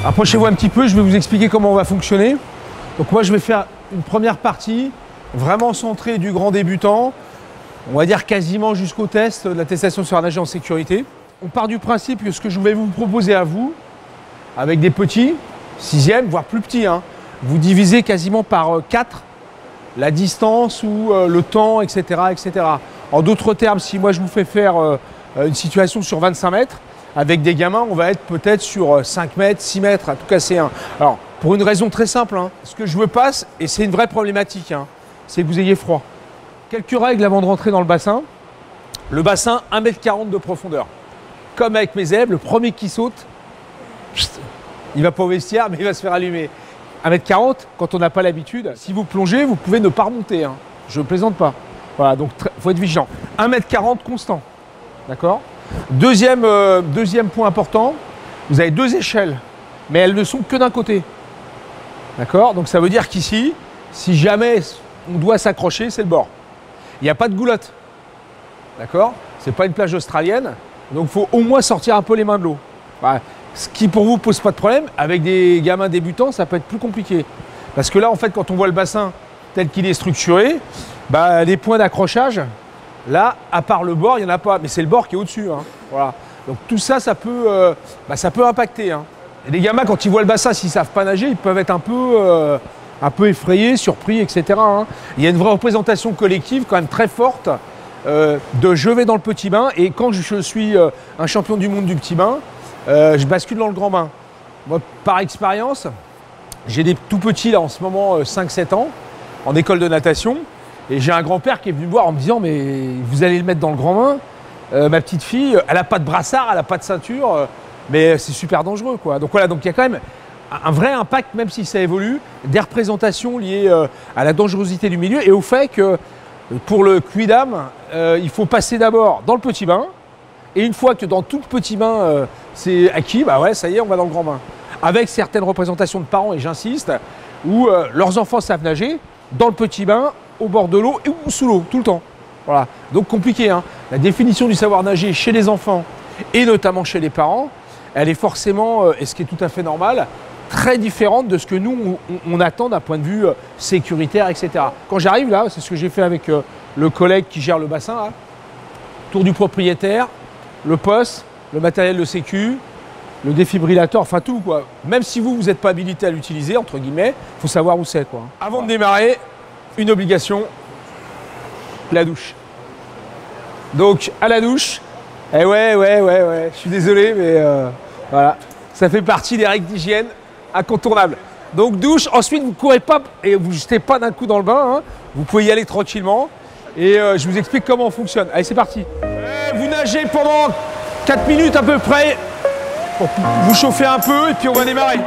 Approchez-vous un petit peu, je vais vous expliquer comment on va fonctionner. Donc moi je vais faire une première partie vraiment centrée du grand débutant, on va dire quasiment jusqu'au test de l'attestation de savoir nager en sécurité. On part du principe que ce que je vais vous proposer à vous, avec des petits, 6e, voire plus petits, hein, vous divisez quasiment par 4 la distance ou le temps, etc., etc. En d'autres termes, si moi je vous fais faire une situation sur 25 mètres, avec des gamins, on va être peut-être sur 5 mètres, 6 mètres, à tout casser un. Alors, pour une raison très simple, hein, ce que je veux pas, et c'est une vraie problématique, hein, c'est que vous ayez froid. Quelques règles avant de rentrer dans le bassin. Le bassin, 1,40 m de profondeur. Comme avec mes zèbres, le premier qui saute, il va pas au vestiaire, mais il va se faire allumer. 1,40 m, quand on n'a pas l'habitude, si vous plongez, vous pouvez ne pas remonter. Hein. Je ne plaisante pas. Voilà, donc il faut être vigilant. 1,40 m constant. D'accord ? Deuxième point important, vous avez 2 échelles, mais elles ne sont que d'un côté. D'accord ? Donc ça veut dire qu'ici, si jamais on doit s'accrocher, c'est le bord. Il n'y a pas de goulotte. D'accord ? C'est pas une plage australienne, donc il faut au moins sortir un peu les mains de l'eau. Voilà. Ce qui pour vous pose pas de problème, avec des gamins débutants, ça peut être plus compliqué. Parce que là, en fait, quand on voit le bassin tel qu'il est structuré, bah, les points d'accrochage, là, à part le bord, il n'y en a pas. Mais c'est le bord qui est au-dessus. Hein. Voilà. Donc tout ça, ça peut impacter. Hein. Et les gamins, quand ils voient le bassin, s'ils ne savent pas nager, ils peuvent être un peu effrayés, surpris, etc. Hein. Il y a une vraie représentation collective quand même très forte de je vais dans le petit bain. Et quand je suis un champion du monde du petit bain, je bascule dans le grand bain. Moi, par expérience, j'ai des tout petits là en ce moment, 5-7 ans, en école de natation. Et j'ai un grand-père qui est venu me voir en me disant « Mais vous allez le mettre dans le grand bain, ma petite fille, elle n'a pas de brassard, elle n'a pas de ceinture, mais c'est super dangereux. » quoi. Donc voilà, donc il y a quand même un vrai impact, même si ça évolue, des représentations liées à la dangerosité du milieu et au fait que pour le quidam, il faut passer d'abord dans le petit bain. Et une fois que dans tout le petit bain, c'est acquis, bah ouais, ça y est, on va dans le grand bain. Avec certaines représentations de parents, et j'insiste, où leurs enfants savent nager dans le petit bain, au bord de l'eau ou sous l'eau, tout le temps. Voilà. Donc compliqué, hein. La définition du savoir nager chez les enfants et notamment chez les parents, elle est forcément, et ce qui est tout à fait normal, très différente de ce que nous, on attend d'un point de vue sécuritaire, etc. Quand j'arrive là, c'est ce que j'ai fait avec le collègue qui gère le bassin, là, tour du propriétaire, le poste, le matériel de sécu, le défibrillateur, enfin tout quoi. Même si vous n'êtes pas habilité à l'utiliser, entre guillemets, il faut savoir où c'est quoi. Avant de démarrer, une obligation, la douche. Donc à la douche, ouais, je suis désolé, mais voilà, ça fait partie des règles d'hygiène incontournables. Donc douche, ensuite vous ne courez pas et vous ne jetez pas d'un coup dans le bain, hein. Vous pouvez y aller tranquillement et je vous explique comment on fonctionne. Allez, c'est parti. Vous nagez pendant 4 minutes à peu près, pour vous chauffer un peu et puis on va démarrer.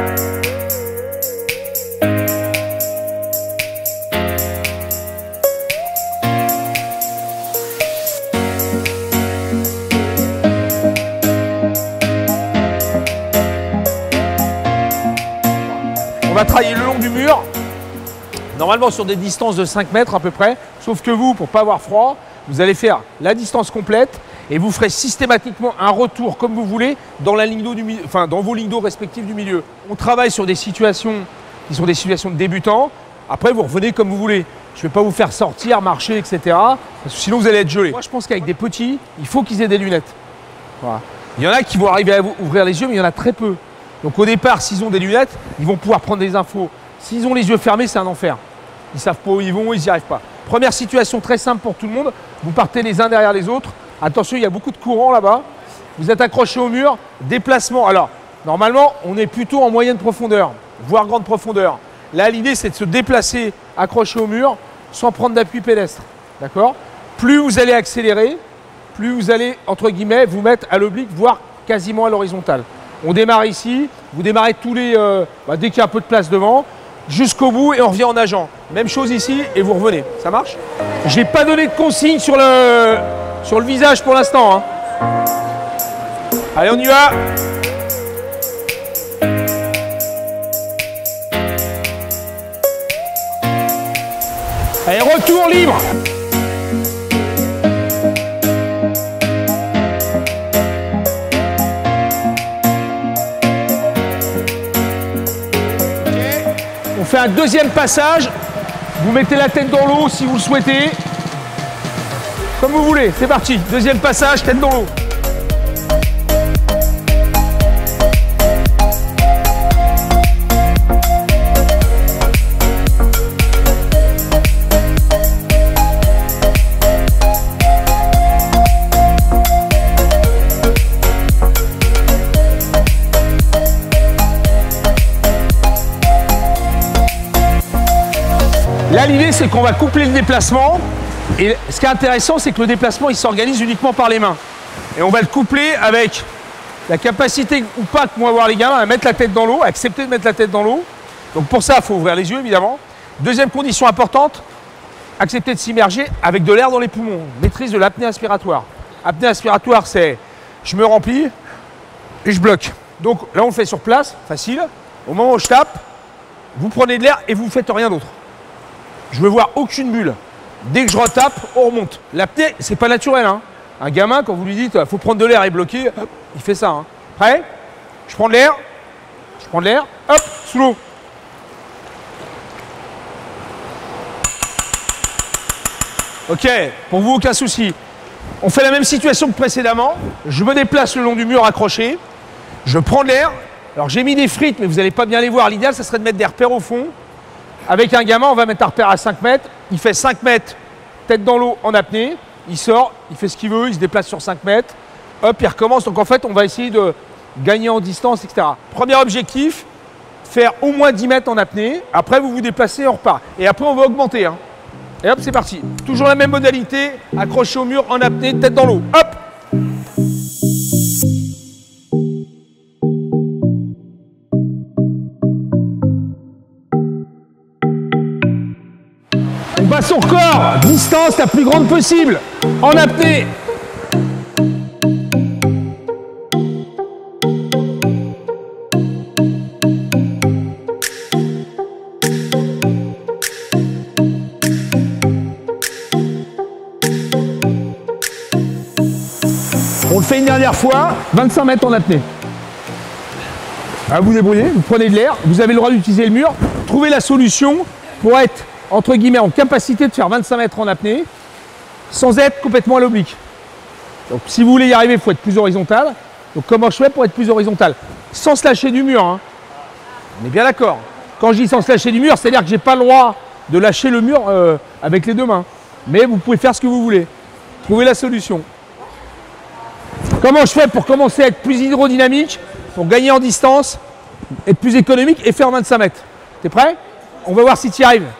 On va travailler le long du mur, normalement sur des distances de 5 mètres à peu près, sauf que vous, pour ne pas avoir froid, vous allez faire la distance complète et vous ferez systématiquement un retour comme vous voulez dans la ligne d'eau du milieu, enfin dans vos lignes d'eau respectives du milieu. On travaille sur des situations qui sont des situations de débutants. Après, vous revenez comme vous voulez. Je ne vais pas vous faire sortir, marcher, etc. Parce que sinon, vous allez être gelé. Moi, je pense qu'avec des petits, il faut qu'ils aient des lunettes. Voilà. Il y en a qui vont arriver à ouvrir les yeux, mais il y en a très peu. Donc au départ, s'ils ont des lunettes, ils vont pouvoir prendre des infos. S'ils ont les yeux fermés, c'est un enfer. Ils ne savent pas où ils vont, ils n'y arrivent pas. Première situation très simple pour tout le monde. Vous partez les uns derrière les autres. Attention, il y a beaucoup de courant là-bas. Vous êtes accroché au mur. Déplacement. Alors, normalement, on est plutôt en moyenne profondeur, voire grande profondeur. Là, l'idée, c'est de se déplacer, accroché au mur, sans prendre d'appui pédestre. D'accord ? Plus vous allez accélérer, plus vous allez, entre guillemets, vous mettre à l'oblique, voire quasiment à l'horizontale. On démarre ici, vous démarrez tous les, dès qu'il y a un peu de place devant, jusqu'au bout et on revient en nageant. Même chose ici et vous revenez. Ça marche? J'ai pas donné de consigne sur le visage pour l'instant. Hein. Allez, on y va. Allez, retour libre. fait un deuxième passage. Vous mettez la tête dans l'eau si vous le souhaitez. Comme vous voulez, c'est parti. Deuxième passage, tête dans l'eau. Là, l'idée, c'est qu'on va coupler le déplacement. Et ce qui est intéressant, c'est que le déplacement, il s'organise uniquement par les mains. Et on va le coupler avec la capacité ou pas que vont avoir les gamins à mettre la tête dans l'eau, à accepter de mettre la tête dans l'eau. Donc pour ça, il faut ouvrir les yeux, évidemment. Deuxième condition importante, accepter de s'immerger avec de l'air dans les poumons. Maîtrise de l'apnée aspiratoire. Apnée aspiratoire, c'est je me remplis et je bloque. Donc là, on le fait sur place, facile. Au moment où je tape, vous prenez de l'air et vous ne faites rien d'autre. Je ne veux voir aucune bulle. Dès que je retape, on remonte. L'apnée, c'est pas naturel. Hein. Un gamin, quand vous lui dites faut prendre de l'air et bloquer, hop, il fait ça. Hein. Prêt? Je prends de l'air. Je prends de l'air. Hop, sous l'eau. Ok, pour vous, aucun souci. On fait la même situation que précédemment. Je me déplace le long du mur accroché. Je prends de l'air. Alors j'ai mis des frites, mais vous n'allez pas bien les voir. L'idéal, ça serait de mettre des repères au fond. Avec un gamin, on va mettre un repère à 5 mètres. Il fait 5 mètres, tête dans l'eau en apnée. Il sort, il fait ce qu'il veut, il se déplace sur 5 mètres. Hop, il recommence. Donc en fait, on va essayer de gagner en distance, etc. Premier objectif, faire au moins 10 mètres en apnée. Après, vous vous déplacez, on repart. Et après, on va augmenter. Hein. Et hop, c'est parti. Toujours la même modalité, accroché au mur en apnée, tête dans l'eau. Hop! On bat son corps, distance la plus grande possible, en apnée. On le fait une dernière fois, 25 mètres en apnée. À vous débrouiller, vous prenez de l'air, vous avez le droit d'utiliser le mur, trouvez la solution pour être entre guillemets en capacité de faire 25 mètres en apnée sans être complètement à l'oblique. Donc si vous voulez y arriver, il faut être plus horizontal. Donc comment je fais pour être plus horizontal? Sans se lâcher du mur. Hein. On est bien d'accord. Quand je dis sans se lâcher du mur, c'est-à-dire que je n'ai pas le droit de lâcher le mur avec les deux mains. Mais vous pouvez faire ce que vous voulez. Trouvez la solution. Comment je fais pour commencer à être plus hydrodynamique, pour gagner en distance, être plus économique et faire 25 mètres? T'es prêt? On va voir si tu y arrives.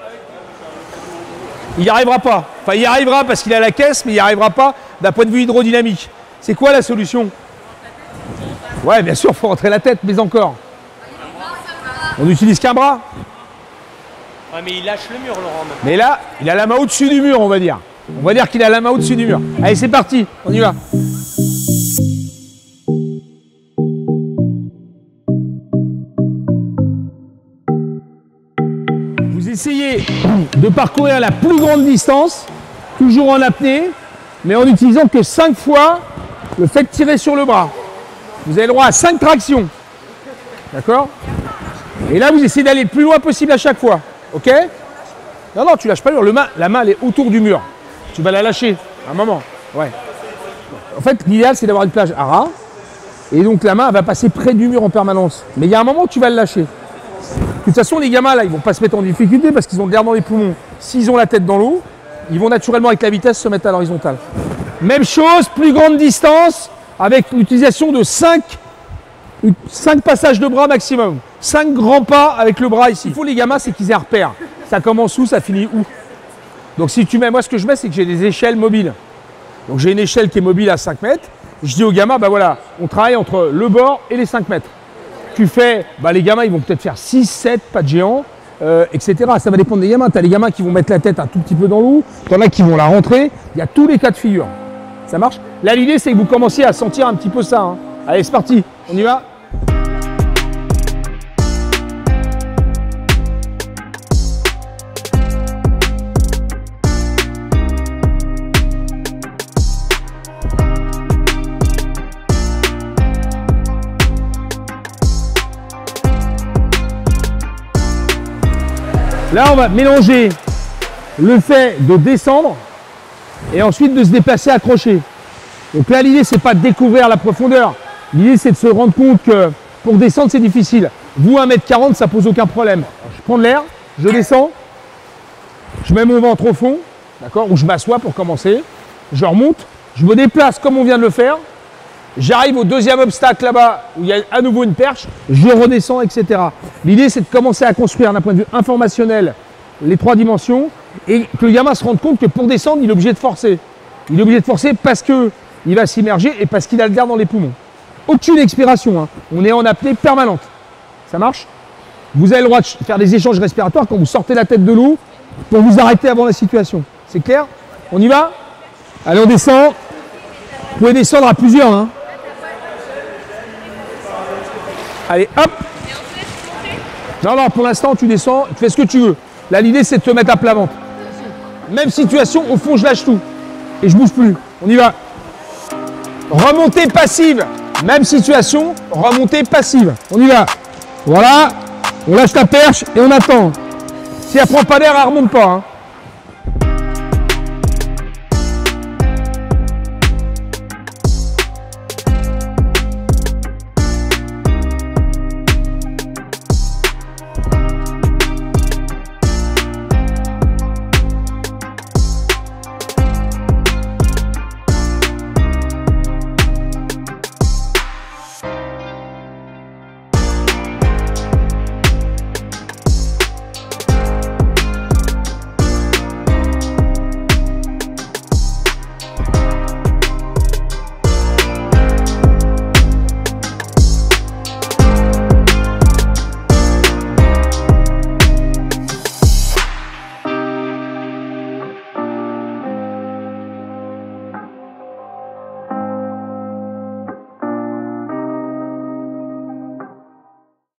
Il n'y arrivera pas. Enfin, il y arrivera parce qu'il a la caisse, mais il n'y arrivera pas d'un point de vue hydrodynamique. C'est quoi la solution? Ouais, bien sûr, il faut rentrer la tête, mais encore. On n'utilise qu'un bras. Ouais, mais il lâche le mur, Laurent. Maintenant. Mais là, il a la main au-dessus du mur, on va dire. On va dire qu'il a la main au-dessus du mur. Allez, c'est parti, on y va. Vous essayez de parcourir la plus grande distance, toujours en apnée, mais en n'utilisant que 5 fois le fait de tirer sur le bras. Vous avez le droit à 5 tractions. D'accord? Et là, vous essayez d'aller le plus loin possible à chaque fois. Ok? Non, non, tu lâches pas le mur. La main, elle est autour du mur. Tu vas la lâcher à un moment. Ouais. En fait, l'idéal, c'est d'avoir une plage à ras. Et donc, la main, elle va passer près du mur en permanence. Mais il y a un moment où tu vas le lâcher. De toute façon, les gamins, là, ils vont pas se mettre en difficulté parce qu'ils ont de l'air dans les poumons. S'ils ont la tête dans l'eau, ils vont naturellement, avec la vitesse, se mettre à l'horizontale. Même chose, plus grande distance, avec l'utilisation de 5 passages de bras maximum. 5 grands pas avec le bras ici. Il faut les gamins, c'est qu'ils aient un repère. Ça commence où, ça finit où? Donc si tu mets, moi ce que je mets, c'est que j'ai des échelles mobiles. Donc j'ai une échelle qui est mobile à 5 mètres. Je dis aux gamins, bah voilà, on travaille entre le bord et les 5 mètres. Tu fais, bah les gamins, ils vont peut-être faire 6, 7 pas de géant, etc. Ça va dépendre des gamins. Tu as les gamins qui vont mettre la tête un tout petit peu dans l'eau, tu en as qui vont la rentrer. Il y a tous les cas de figure. Ça marche? Là, l'idée, c'est que vous commenciez à sentir un petit peu ça. Hein. Allez, c'est parti. On y va? Là, on va mélanger le fait de descendre et ensuite de se déplacer accroché. Donc là, l'idée, c'est pas de découvrir la profondeur. L'idée, c'est de se rendre compte que pour descendre, c'est difficile. Vous, 1m40, ça pose aucun problème. Alors, je prends de l'air, je descends, je mets mon ventre au fond, d'accord, ou je m'assois pour commencer. Je remonte, je me déplace comme on vient de le faire. J'arrive au deuxième obstacle là-bas où il y a à nouveau une perche, je redescends, etc. L'idée, c'est de commencer à construire d'un point de vue informationnel les 3 dimensions et que le gamin se rende compte que pour descendre, il est obligé de forcer. Il est obligé de forcer parce qu'il va s'immerger et parce qu'il a le l'air dans les poumons. Aucune expiration, hein. On est en apnée permanente. Ça marche? Vous avez le droit de faire des échanges respiratoires quand vous sortez la tête de l'eau pour vous arrêter avant la situation. C'est clair? On y va? Allez, on descend. Vous pouvez descendre à plusieurs, hein. Allez, hop. Non, non, pour l'instant, tu descends, tu fais ce que tu veux. Là, l'idée, c'est de te mettre à plat ventre. Même situation, au fond, je lâche tout. Et je bouge plus. On y va. Remontée passive. Même situation, remontée passive. On y va. Voilà. On lâche la perche et on attend. Si elle prend pas d'air, elle remonte pas, hein.